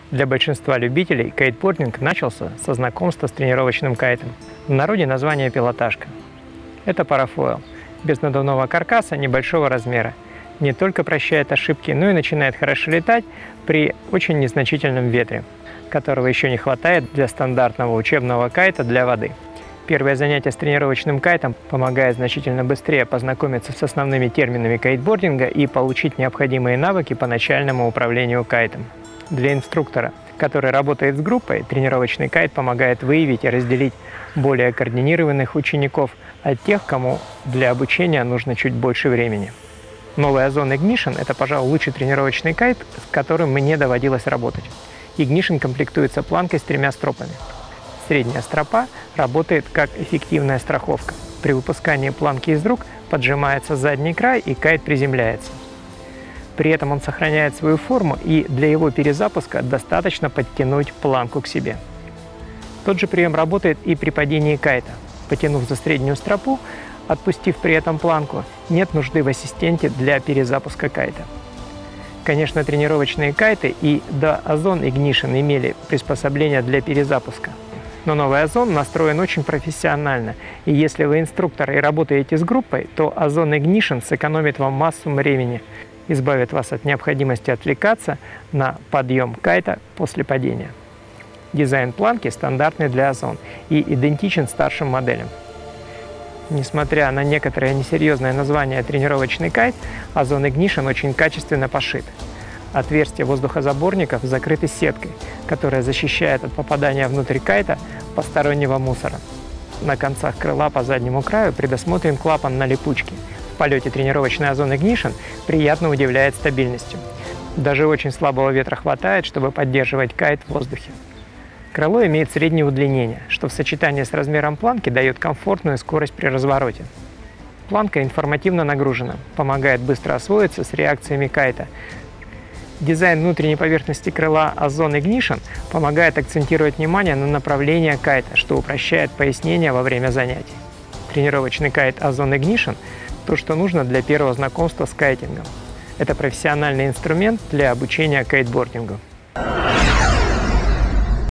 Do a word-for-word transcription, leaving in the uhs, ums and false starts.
Для большинства любителей кайтбординг начался со знакомства с тренировочным кайтом. В народе название пилотажка. Это парафойл, без надувного каркаса небольшого размера. Не только прощает ошибки, но и начинает хорошо летать при очень незначительном ветре, которого еще не хватает для стандартного учебного кайта для воды. Первое занятие с тренировочным кайтом помогает значительно быстрее познакомиться с основными терминами кайтбординга и получить необходимые навыки по начальному управлению кайтом. Для инструктора, который работает с группой, тренировочный кайт помогает выявить и разделить более координированных учеников от тех, кому для обучения нужно чуть больше времени. Новый Озон Ignition – это, пожалуй, лучший тренировочный кайт, с которым мне доводилось работать. Ignition комплектуется планкой с тремя стропами. Средняя стропа работает как эффективная страховка. При выпускании планки из рук поджимается задний край и кайт приземляется. При этом он сохраняет свою форму, и для его перезапуска достаточно подтянуть планку к себе. Тот же прием работает и при падении кайта. Потянув за среднюю стропу, отпустив при этом планку, нет нужды в ассистенте для перезапуска кайта. Конечно, тренировочные кайты и до Озон Ignition имели приспособления для перезапуска. Но новый Озон настроен очень профессионально, и если вы инструктор и работаете с группой, то Озон Ignition сэкономит вам массу времени, избавит вас от необходимости отвлекаться на подъем кайта после падения. Дизайн планки стандартный для Озон и идентичен старшим моделям. Несмотря на некоторое несерьезное название тренировочный кайт, Озон Ignition очень качественно пошит. Отверстия воздухозаборников закрыты сеткой, которая защищает от попадания внутрь кайта постороннего мусора. На концах крыла по заднему краю предусмотрен клапан на липучке. В полете тренировочный Озон Ignition приятно удивляет стабильностью. Даже очень слабого ветра хватает, чтобы поддерживать кайт в воздухе. Крыло имеет среднее удлинение, что в сочетании с размером планки дает комфортную скорость при развороте. Планка информативно нагружена, помогает быстро освоиться с реакциями кайта. Дизайн внутренней поверхности крыла Озон Ignition помогает акцентировать внимание на направлении кайта, что упрощает пояснение во время занятий. Тренировочный кайт Озон Ignition – то, что нужно для первого знакомства с кайтингом. Это профессиональный инструмент для обучения кайтбордингу.